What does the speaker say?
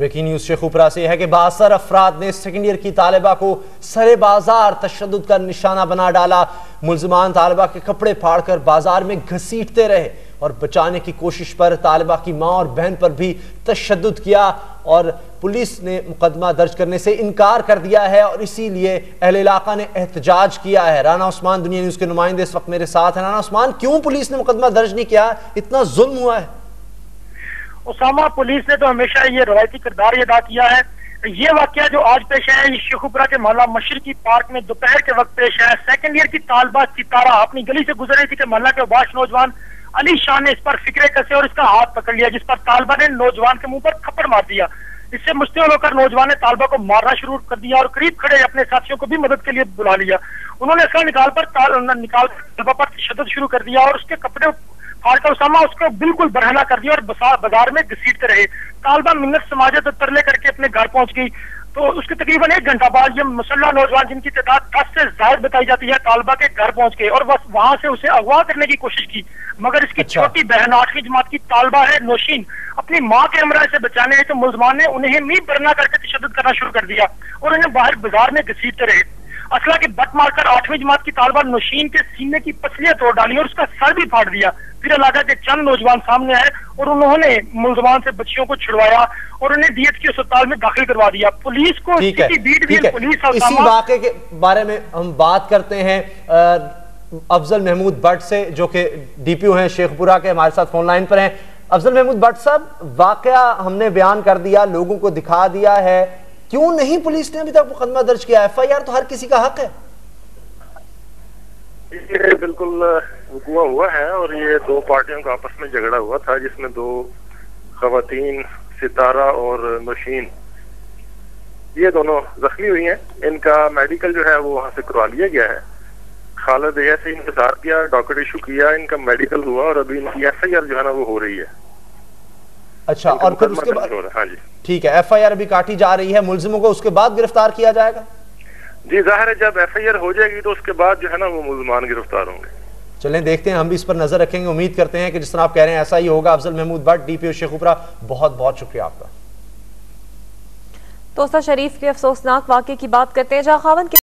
Breaking news Sheikhupura से है कि 62 अफराद ने सेकेंड ईयर की तालिबा को सरे बाजार तशद्दुद का निशाना बना डाला। मुल्जिमान तालिबा के कपड़े फाड़कर बाजार में घसीटते रहे और बचाने की कोशिश पर तालिबा की मां और बहन पर भी तशद्दुद किया और पुलिस ने मुकदमा दर्ज करने से इनकार कर दिया है और इसीलिए अहले इलाका ने एहतजाज किया है। राना उस्मान दुनिया न्यूज के नुमाइंदे इस वक्त मेरे साथ हैं। राना उस्मान, क्यों पुलिस ने मुकदमा दर्ज नहीं किया? इतना जुल्म हुआ है? उसामा, पुलिस ने तो हमेशा ये रवायती किरदार अदा किया है। ये वाकया जो आज पेश है ये शेखुपुरा के मोहल्ला मशरकी पार्क में दोपहर के वक्त पेश है। सेकंड ईयर की तालिबा सितारा अपनी गली से गुजर रही थी कि मोहल्ला के बाश नौजवान अली शाह ने इस पर फिक्रे कसे और इसका हाथ पकड़ लिया, जिस पर तालिबा ने नौजवान के मुंह पर थप्पड़ मार दिया। इससे मुश्तिल होकर नौजवान ने तालिबा को मारना शुरू कर दिया और करीब खड़े अपने साथियों को भी मदद के लिए बुला लिया। उन्होंने इसका निकाल तालिबा पर तशद्दुद शुरू कर दिया और उसके कपड़े फाड़कर उसामा उसको बिल्कुल बरहना कर दिया और बाजार में घसीटते रहे। तालिबा मिन्नत समाजत तरले करके अपने घर पहुंच गई। तो उसके तकरीबन 1 घंटा बाद ये मुसल्ला नौजवान, जिनकी तादाद 10 से ज्यादा बताई जाती है, तालिबा के घर पहुंच गए और बस वहां से उसे अगवा करने की कोशिश की। मगर इसकी छोटी बहन 8वीं जमात की तालिबा है नौशीन, अपनी माँ के हमरा से बचाने गई तो मुल्जमान ने उन्हें मीह बरना करके तशद्दुद करना शुरू कर दिया और उन्हें बाहर बाजार में घसीटते रहे। असला की बट मारकर 8वीं जमात की तालिबा नौशीन के सीने की पसलियां तोड़ डाली और उसका सर भी फाड़ दिया। फिर इलाका के चंद नौजवान सामने आए और उन्होंने मुल्जमान से बच्चियों को छुड़वाया और उन्हें डीएच के अस्पताल में दाखिल करवा दिया। पुलिस को पुलिस इसी वाक़े के बारे में हम बात करते हैं अफजल महमूद भट्ट से, जो कि डीपीओ हैं शेखपुरा के, हमारे साथ फोन लाइन पर हैं। अफजल महमूद भट्ट साहब, वाकया हमने बयान कर दिया, लोगों को दिखा दिया है, क्यों नहीं पुलिस ने अभी तक मुकदमा दर्ज किया? एफआईआर तो हर किसी का हक है। ये बिल्कुल हुआ है और ये 2 पार्टियों का आपस में झगड़ा हुआ था, जिसमें 2 खवातीन सितारा और नौशीन, ये दोनों जख्मी हुई हैं। इनका मेडिकल जो है वो वहां से करवा लिया गया है। खालिद ऐसे ही इंतजार किया, डॉक्टर इशू किया, इनका मेडिकल हुआ और अभी इनकी एफआईआर जो है ना वो हो रही है। अच्छा, और फिर उसके बाद? हाँ जी, ठीक है, एफआईआर अभी काटी जा रही है। मुल्जिमों को उसके बाद गिरफ्तार किया जाएगा? जी, जाहिर है जब एफआईआर हो जाएगी तो उसके बाद जो है ना वो मुल्जिमान गिरफ्तार होंगे। चलें देखते हैं, हम भी इस पर नजर रखेंगे। उम्मीद करते हैं कि जिस तरह आप कह रहे हैं ऐसा ही होगा। अफजल महमूद भट्ट, डीपीओ शेखुपुरा, बहुत बहुत शुक्रिया आपका। तोसा शरीफ के अफसोसनाक वाकये की बात करते हैं जहां खावन के